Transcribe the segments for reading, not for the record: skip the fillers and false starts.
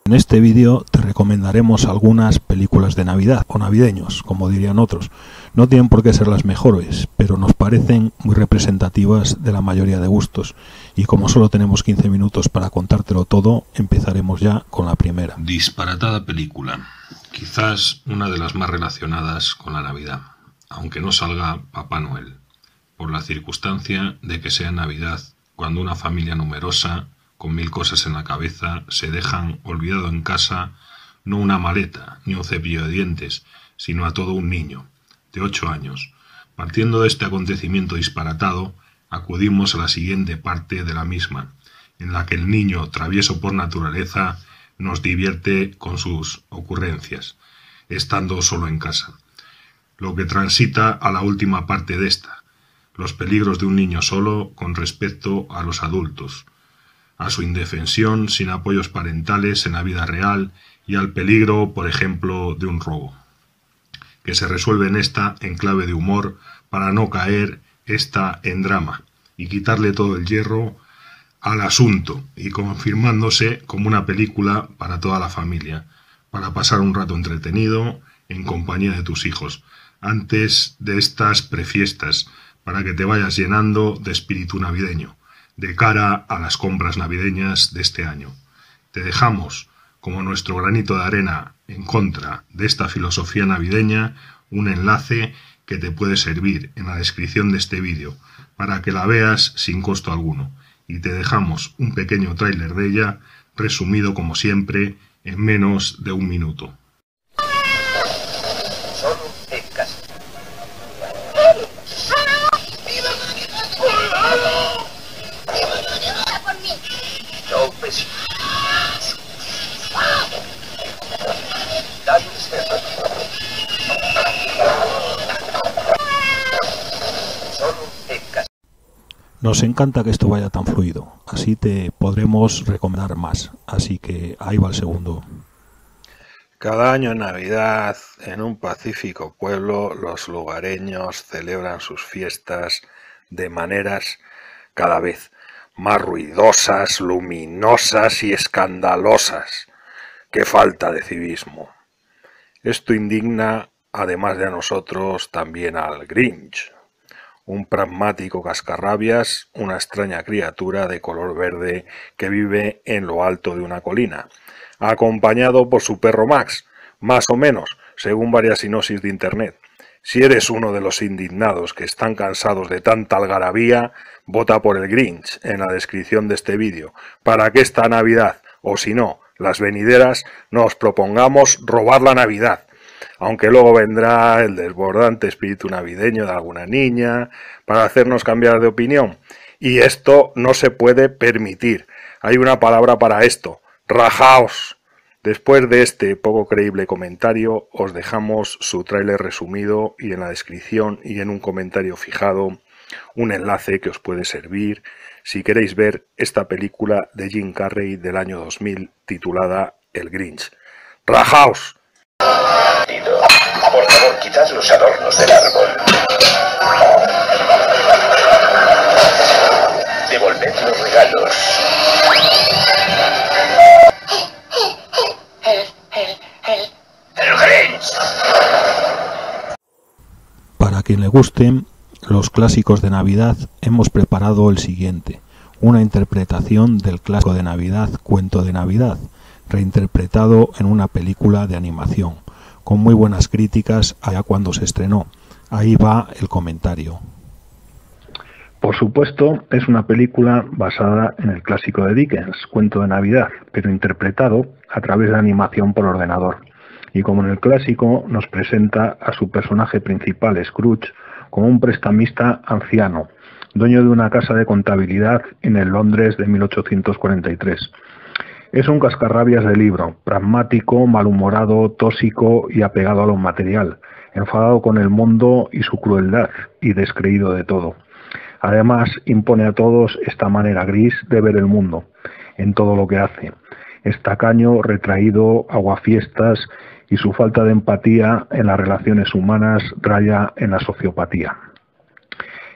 En este vídeo te recomendaremos algunas películas de Navidad, o navideños, como dirían otros. No tienen por qué ser las mejores, pero nos parecen muy representativas de la mayoría de gustos. Y como solo tenemos 15 minutos para contártelo todo, empezaremos ya con la primera. Disparatada película, quizás una de las más relacionadas con la Navidad, aunque no salga Papá Noel, por la circunstancia de que sea Navidad cuando una familia numerosa, con 1000 cosas en la cabeza, se dejan olvidado en casa no una maleta ni un cepillo de dientes, sino a todo un niño de 8 años. Partiendo de este acontecimiento disparatado, acudimos a la siguiente parte de la misma, en la que el niño, travieso por naturaleza, nos divierte con sus ocurrencias, estando solo en casa. Lo que transita a la última parte de esta, los peligros de un niño solo con respecto a los adultos, a su indefensión sin apoyos parentales en la vida real y al peligro, por ejemplo, de un robo, que se resuelve en esta en clave de humor para no caer esta en drama y quitarle todo el hierro al asunto y confirmándose como una película para toda la familia, para pasar un rato entretenido en compañía de tus hijos, antes de estas prefiestas, para que te vayas llenando de espíritu navideño, de cara a las compras navideñas de este año. Te dejamos, como nuestro granito de arena en contra de esta filosofía navideña, un enlace que te puede servir en la descripción de este vídeo, para que la veas sin costo alguno. Y te dejamos un pequeño tráiler de ella, resumido como siempre, en menos de 1 minuto. Nos encanta que esto vaya tan fluido, así te podremos recomendar más, así que ahí va el segundo. Cada año en Navidad, en un pacífico pueblo, los lugareños celebran sus fiestas de maneras cada vez más ruidosas, luminosas y escandalosas. ¡Qué falta de civismo! Esto indigna, además de a nosotros, también al Grinch, un pragmático cascarrabias, una extraña criatura de color verde que vive en lo alto de una colina, acompañado por su perro Max, más o menos, según varias sinopsis de internet. Si eres uno de los indignados que están cansados de tanta algarabía, vota por el Grinch en la descripción de este vídeo, para que esta Navidad, o si no, las venideras, nos propongamos robar la Navidad. Aunque luego vendrá el desbordante espíritu navideño de alguna niña para hacernos cambiar de opinión. Y esto no se puede permitir. Hay una palabra para esto: rajaos. Después de este poco creíble comentario, os dejamos su tráiler resumido y en la descripción y en un comentario fijado un enlace que os puede servir si queréis ver esta película de Jim Carrey del año 2000 titulada El Grinch. ¡Rajaos! Por favor, quitad los adornos del árbol. Devolved los regalos. ¡El Grinch! Para quien le gusten los clásicos de Navidad, hemos preparado el siguiente: una interpretación del clásico de Navidad, Cuento de Navidad, reinterpretado en una película de animación, con muy buenas críticas allá cuando se estrenó. Ahí va el comentario. Por supuesto, es una película basada en el clásico de Dickens, Cuento de Navidad, pero interpretado a través de animación por ordenador. Y como en el clásico, nos presenta a su personaje principal, Scrooge, como un prestamista anciano, dueño de una casa de contabilidad en el Londres de 1843. Es un cascarrabias de libro, pragmático, malhumorado, tóxico y apegado a lo material, enfadado con el mundo y su crueldad, y descreído de todo. Además, impone a todos esta manera gris de ver el mundo, en todo lo que hace. Es tacaño, retraído, aguafiestas, y su falta de empatía en las relaciones humanas raya en la sociopatía.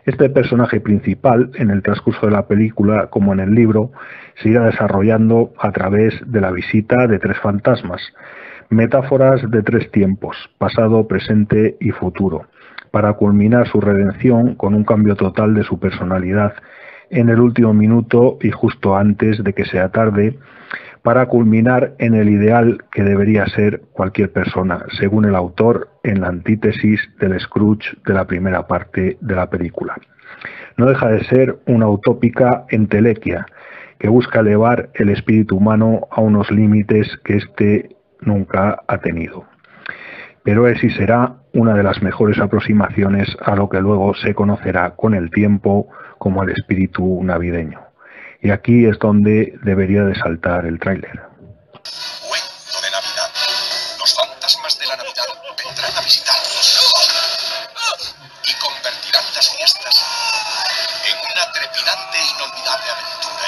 Este personaje principal, en el transcurso de la película, como en el libro, se irá desarrollando a través de la visita de 3 fantasmas, metáforas de 3 tiempos, pasado, presente y futuro, para culminar su redención con un cambio total de su personalidad en el último minuto y justo antes de que sea tarde, para culminar en el ideal que debería ser cualquier persona, según el autor, en la antítesis del Scrooge de la primera parte de la película. No deja de ser una utópica entelequia que busca elevar el espíritu humano a unos límites que éste nunca ha tenido. Pero es y será una de las mejores aproximaciones a lo que luego se conocerá con el tiempo como el espíritu navideño. Y aquí es donde debería de saltar el tráiler. Cuento de Navidad. Los fantasmas de la Navidad vendrán a visitarnos y convertirán las fiestas en una trepidante e inolvidable aventura.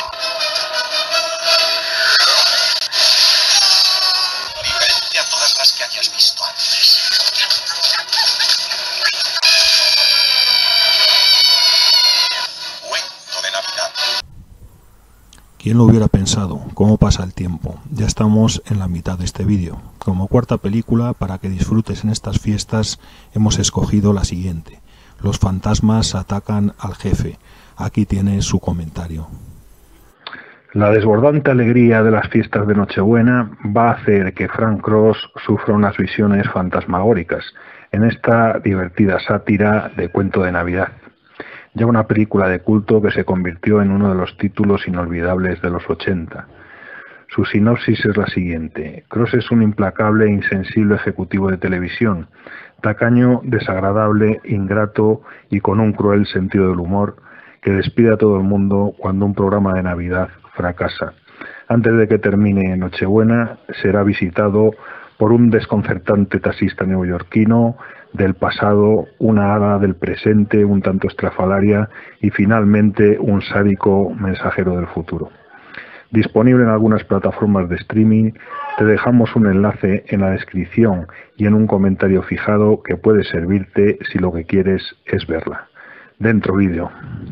Diferente a todas las que hayas visto antes. Cuento de Navidad. ¿Quién lo hubiera pensado? ¿Cómo pasa el tiempo? Ya estamos en la mitad de este vídeo. Como cuarta película, para que disfrutes en estas fiestas, hemos escogido la siguiente. Los fantasmas atacan al jefe. Aquí tiene su comentario. La desbordante alegría de las fiestas de Nochebuena va a hacer que Frank Cross sufra unas visiones fantasmagóricas en esta divertida sátira de Cuento de Navidad. Ya una película de culto que se convirtió en uno de los títulos inolvidables de los 80. Su sinopsis es la siguiente. Cross es un implacable e insensible ejecutivo de televisión, tacaño, desagradable, ingrato y con un cruel sentido del humor que despide a todo el mundo cuando un programa de Navidad fracasa. Antes de que termine Nochebuena, será visitado por un desconcertante taxista neoyorquino del pasado, una hada del presente un tanto estrafalaria y finalmente un sádico mensajero del futuro. Disponible en algunas plataformas de streaming, te dejamos un enlace en la descripción y en un comentario fijado que puede servirte si lo que quieres es verla. Dentro vídeo.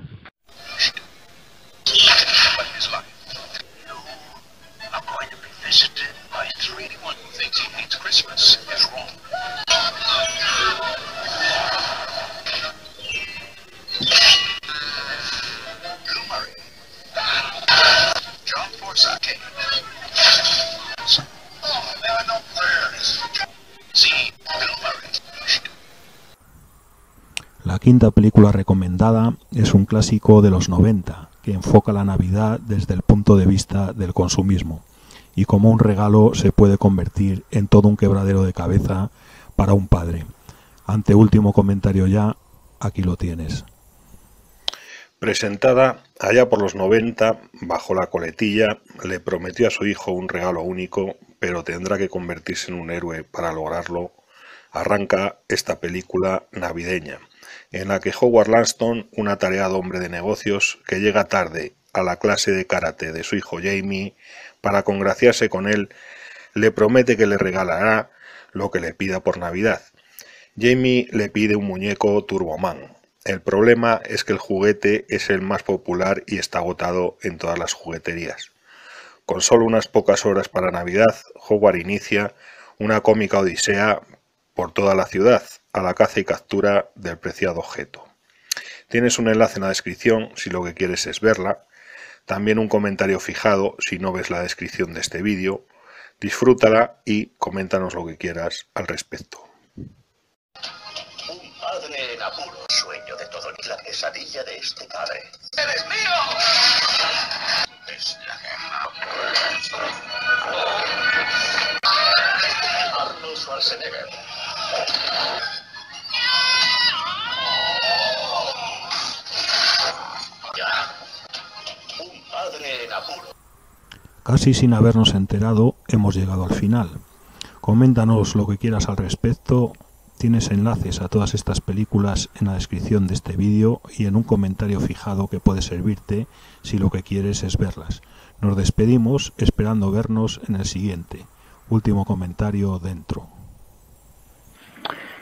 La quinta película recomendada es un clásico de los 90 que enfoca la Navidad desde el punto de vista del consumismo y como un regalo se puede convertir en todo un quebradero de cabeza para un padre. Anteúltimo comentario ya, aquí lo tienes. Presentada allá por los 90, bajo la coletilla, le prometió a su hijo un regalo único, pero tendrá que convertirse en un héroe para lograrlo. Arranca esta película navideña, en la que Howard Lanston, un atareado hombre de negocios que llega tarde a la clase de karate de su hijo Jamie, para congraciarse con él, le promete que le regalará lo que le pida por Navidad. Jamie le pide un muñeco Turboman. El problema es que el juguete es el más popular y está agotado en todas las jugueterías. Con solo unas pocas horas para Navidad, Howard inicia una cómica odisea por toda la ciudad, a la caza y captura del preciado objeto. Tienes un enlace en la descripción si lo que quieres es verla, también un comentario fijado si no ves la descripción de este vídeo. Disfrútala y coméntanos lo que quieras al respecto. Un padre en apuro, sueño de todo y la pesadilla de este padre. ¡Eres mío! Es la guerra. Arnold Schwarzenegger. Un padre en apuro. Casi sin habernos enterado, hemos llegado al final. Coméntanos lo que quieras al respecto. Tienes enlaces a todas estas películas en la descripción de este vídeo y en un comentario fijado que puede servirte si lo que quieres es verlas. Nos despedimos esperando vernos en el siguiente. Último comentario dentro.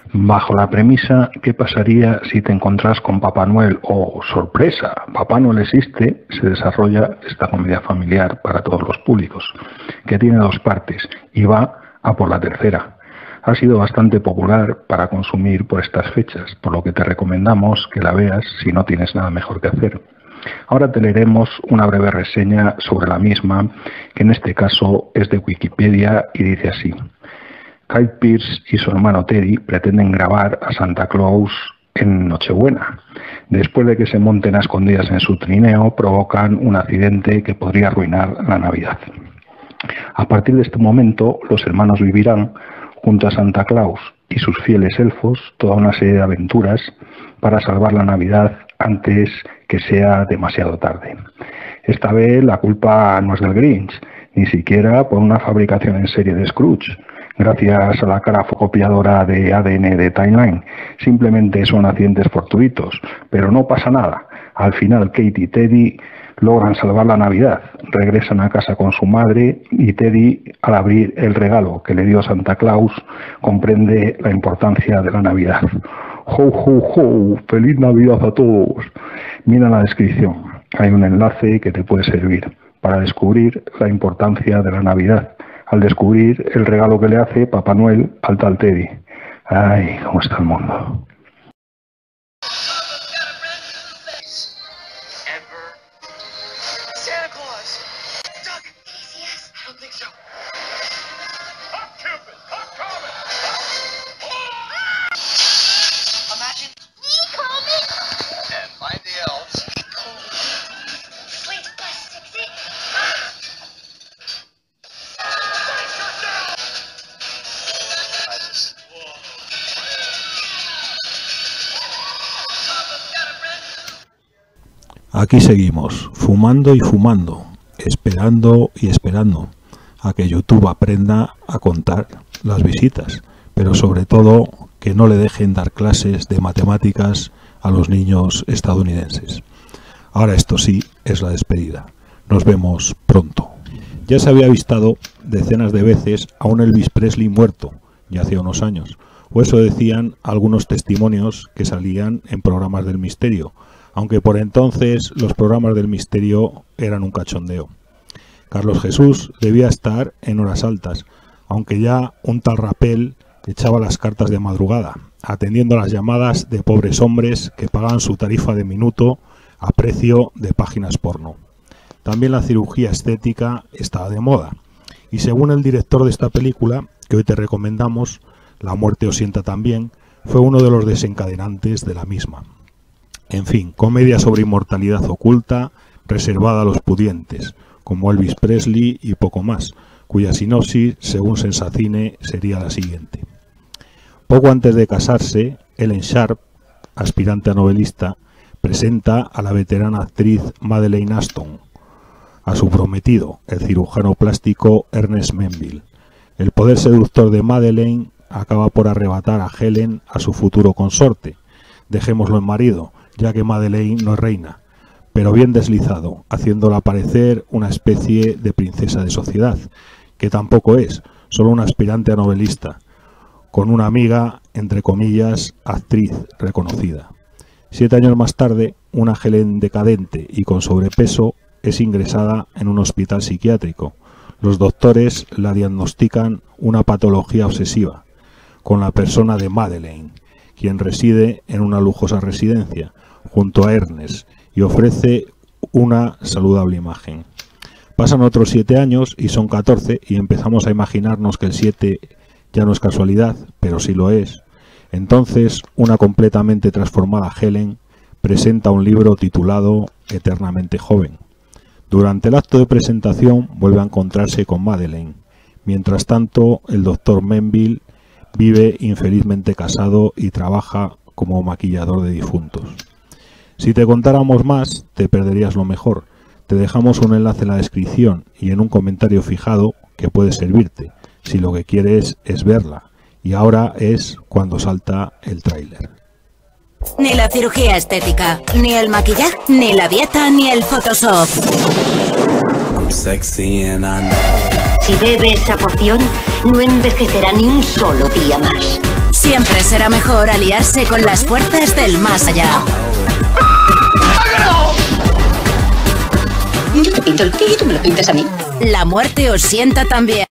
Bajo la premisa, ¿qué pasaría si te encontrás con Papá Noel? ¡Oh, sorpresa! Papá Noel existe, se desarrolla esta comedia familiar para todos los públicos, que tiene 2 partes y va a por la tercera. Ha sido bastante popular para consumir por estas fechas, por lo que te recomendamos que la veas si no tienes nada mejor que hacer. Ahora te leeremos una breve reseña sobre la misma, que en este caso es de Wikipedia y dice así. Kyle Pearce y su hermano Teddy pretenden grabar a Santa Claus en Nochebuena. Después de que se monten a escondidas en su trineo, provocan un accidente que podría arruinar la Navidad. A partir de este momento, los hermanos vivirán, junto a Santa Claus y sus fieles elfos, toda una serie de aventuras para salvar la Navidad antes que sea demasiado tarde. Esta vez la culpa no es del Grinch, ni siquiera por una fabricación en serie de Scrooge, gracias a la cara fotocopiadora de ADN de Timeline. Simplemente son accidentes fortuitos, pero no pasa nada. Al final Kate y Teddy logran salvar la Navidad, regresan a casa con su madre y Teddy, al abrir el regalo que le dio Santa Claus, comprende la importancia de la Navidad. ¡Ho, ho, ho! ¡Feliz Navidad a todos! Mira la descripción, hay un enlace que te puede servir para descubrir la importancia de la Navidad, al descubrir el regalo que le hace Papá Noel al tal Teddy. ¡Ay, cómo está el mundo! Aquí seguimos, fumando y fumando, esperando y esperando a que YouTube aprenda a contar las visitas, pero sobre todo que no le dejen dar clases de matemáticas a los niños estadounidenses. Ahora esto sí es la despedida. Nos vemos pronto. Ya se había avistado decenas de veces a un Elvis Presley muerto, ya hace unos años, o eso decían algunos testimonios que salían en programas del misterio, aunque por entonces los programas del misterio eran un cachondeo. Carlos Jesús debía estar en horas altas, aunque ya un tal Rapel echaba las cartas de madrugada, atendiendo las llamadas de pobres hombres que pagaban su tarifa de minuto a precio de páginas porno. También la cirugía estética estaba de moda, y según el director de esta película, que hoy te recomendamos, La muerte os sienta también, fue uno de los desencadenantes de la misma. En fin, comedia sobre inmortalidad oculta, reservada a los pudientes, como Elvis Presley y poco más, cuya sinopsis, según Sensacine, sería la siguiente. Poco antes de casarse, Ellen Sharp, aspirante a novelista, presenta a la veterana actriz Madeleine Ashton, a su prometido, el cirujano plástico Ernest Menville. El poder seductor de Madeleine acaba por arrebatar a Helen a su futuro consorte. Dejémoslo en marido, ya que Madeleine no es reina, pero bien deslizado, haciéndola parecer una especie de princesa de sociedad, que tampoco es, solo una aspirante a novelista, con una amiga, entre comillas, actriz reconocida. 7 años más tarde, una Helen decadente y con sobrepeso es ingresada en un hospital psiquiátrico. Los doctores la diagnostican una patología obsesiva, con la persona de Madeleine, quien reside en una lujosa residencia, junto a Ernest, y ofrece una saludable imagen. Pasan otros 7 años y son 14 y empezamos a imaginarnos que el 7 ya no es casualidad, pero sí lo es. Entonces, una completamente transformada Helen presenta un libro titulado Eternamente joven. Durante el acto de presentación vuelve a encontrarse con Madeleine. Mientras tanto, el doctor Menville vive infelizmente casado y trabaja como maquillador de difuntos. Si te contáramos más, te perderías lo mejor. Te dejamos un enlace en la descripción y en un comentario fijado que puede servirte, si lo que quieres es verla. Y ahora es cuando salta el tráiler. Ni la cirugía estética, ni el maquillaje, ni la dieta, ni el Photoshop. Si bebe esa poción, no envejecerá ni un solo día más. Siempre será mejor aliarse con las fuerzas del más allá. Yo te pinto el pie y tú me lo pintas a mí. La muerte os sienta también.